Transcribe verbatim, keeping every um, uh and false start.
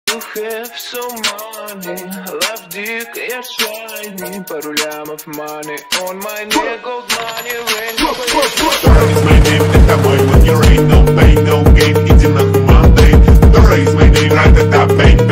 You have some money, love dick, я shiny, пару лямов money, on my neck, gold money, rain. Raise my name, это мой when you ain't no pain, no gain, иди нахуй Monday. Raise my name, rat-a-ta-bang.